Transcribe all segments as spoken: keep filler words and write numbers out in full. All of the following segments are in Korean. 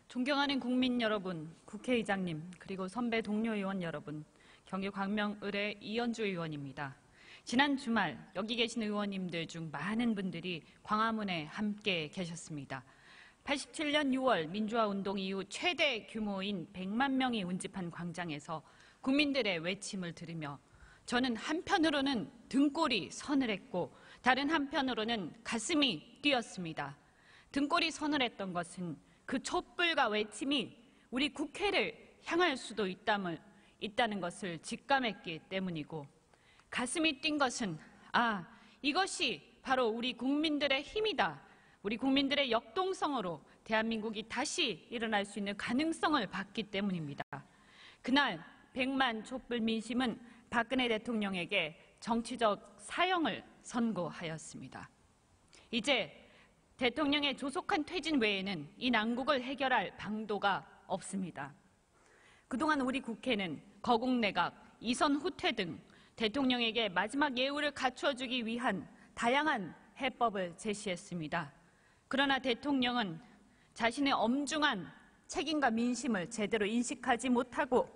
존경하는 국민 여러분, 국회의장님, 그리고 선배 동료 의원 여러분, 경기 광명을의 이현주 의원입니다. 지난 주말 여기 계신 의원님들 중 많은 분들이 광화문에 함께 계셨습니다. 팔십칠 년 유월 민주화운동 이후 최대 규모인 백만 명이 운집한 광장에서 국민들의 외침을 들으며 저는 한편으로는 등골이 서늘했고 다른 한편으로는 가슴이 뛰었습니다. 등골이 서늘했던 것은 그 촛불과 외침이 우리 국회를 향할 수도 있담을, 있다는 것을 직감했기 때문이고, 가슴이 뛴 것은 아, 이것이 바로 우리 국민들의 힘이다. 우리 국민들의 역동성으로 대한민국이 다시 일어날 수 있는 가능성을 봤기 때문입니다. 그날 백만 촛불 민심은 박근혜 대통령에게 정치적 사형을 선고하였습니다. 이제 대통령의 조속한 퇴진 외에는 이 난국을 해결할 방도가 없습니다. 그동안 우리 국회는 거국내각, 이선 후퇴 등 대통령에게 마지막 예우를 갖춰주기 위한 다양한 해법을 제시했습니다. 그러나 대통령은 자신의 엄중한 책임과 민심을 제대로 인식하지 못하고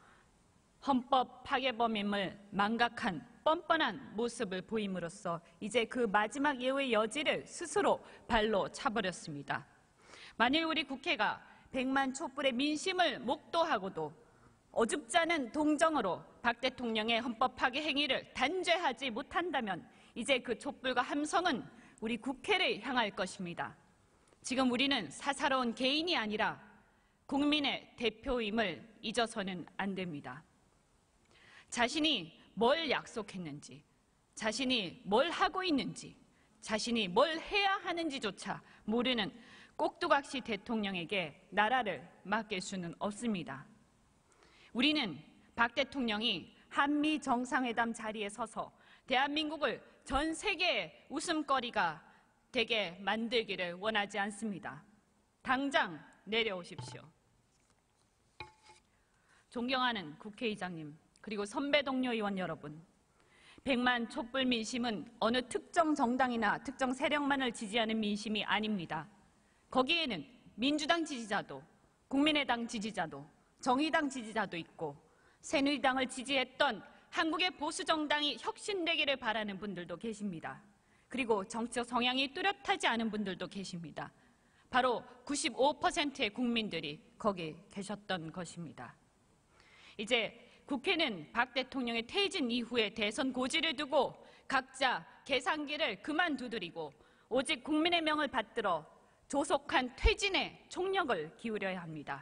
헌법 파괴범임을 망각한 뻔뻔한 모습을 보임으로써 이제 그 마지막 예우의 여지를 스스로 발로 차버렸습니다. 만일 우리 국회가 백만 촛불의 민심을 목도하고도 어줍지 않은 동정으로 박 대통령의 헌법 파괴 행위를 단죄하지 못한다면 이제 그 촛불과 함성은 우리 국회를 향할 것입니다. 지금 우리는 사사로운 개인이 아니라 국민의 대표임을 잊어서는 안 됩니다. 자신이 뭘 약속했는지, 자신이 뭘 하고 있는지, 자신이 뭘 해야 하는지조차 모르는 꼭두각시 대통령에게 나라를 맡길 수는 없습니다. 우리는 박 대통령이 한미 정상회담 자리에 서서 대한민국을 전 세계의 웃음거리가 되게 만들기를 원하지 않습니다. 당장 내려오십시오. 존경하는 국회의장님, 그리고 선배 동료 의원 여러분, 백만 촛불 민심은 어느 특정 정당이나 특정 세력만을 지지하는 민심이 아닙니다. 거기에는 민주당 지지자도, 국민의당 지지자도, 정의당 지지자도 있고 새누리당을 지지했던 한국의 보수 정당이 혁신되기를 바라는 분들도 계십니다. 그리고 정치적 성향이 뚜렷하지 않은 분들도 계십니다. 바로 구십오 퍼센트의 국민들이 거기 계셨던 것입니다. 이제 국회는 박 대통령의 퇴진 이후에 대선 고지를 두고 각자 계산기를 그만 두드리고 오직 국민의 명을 받들어 조속한 퇴진에 총력을 기울여야 합니다.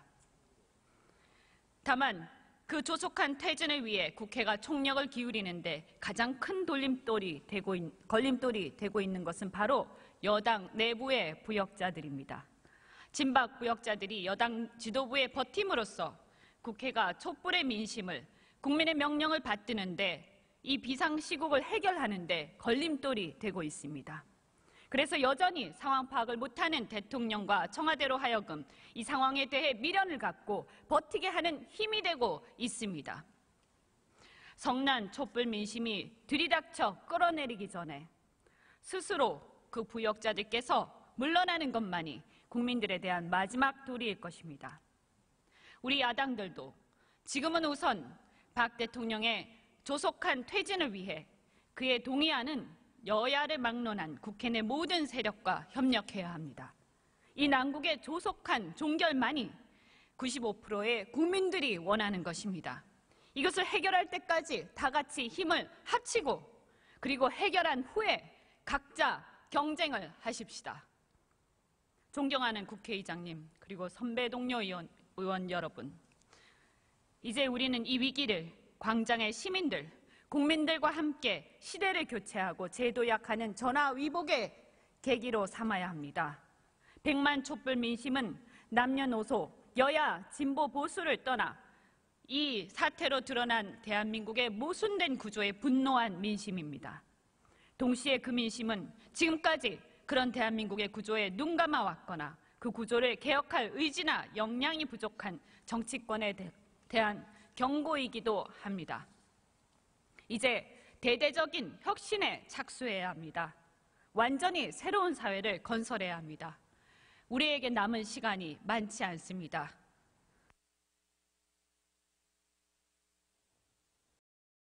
다만 그 조속한 퇴진을 위해 국회가 총력을 기울이는데 가장 큰 돌림돌이 되고, 있, 걸림돌이 되고 있는 것은 바로 여당 내부의 부역자들입니다. 친박 부역자들이 여당 지도부의 버팀으로써 국회가 촛불의 민심을 국민의 명령을 받드는데 이 비상시국을 해결하는데 걸림돌이 되고 있습니다. 그래서 여전히 상황 파악을 못하는 대통령과 청와대로 하여금 이 상황에 대해 미련을 갖고 버티게 하는 힘이 되고 있습니다. 성난 촛불 민심이 들이닥쳐 끌어내리기 전에 스스로 그 부역자들께서 물러나는 것만이 국민들에 대한 마지막 도리일 것입니다. 우리 야당들도 지금은 우선 박 대통령의 조속한 퇴진을 위해 그에 동의하는 여야를 막론한 국회 내 모든 세력과 협력해야 합니다. 이 난국의 조속한 종결만이 구십오 퍼센트의 국민들이 원하는 것입니다. 이것을 해결할 때까지 다 같이 힘을 합치고 그리고 해결한 후에 각자 경쟁을 하십시다. 존경하는 국회의장님, 그리고 선배 동료 의원, 의원 여러분, 이제 우리는 이 위기를 광장의 시민들, 국민들과 함께 시대를 교체하고 재도약하는 전화위복의 계기로 삼아야 합니다. 백만 촛불 민심은 남녀노소, 여야, 진보, 보수를 떠나 이 사태로 드러난 대한민국의 모순된 구조에 분노한 민심입니다. 동시에 그 민심은 지금까지 그런 대한민국의 구조에 눈 감아왔거나 그 구조를 개혁할 의지나 역량이 부족한 정치권에 대, 대한 경고이기도 합니다. 이제 대대적인 혁신에 착수해야 합니다. 완전히 새로운 사회를 건설해야 합니다. 우리에게 남은 시간이 많지 않습니다.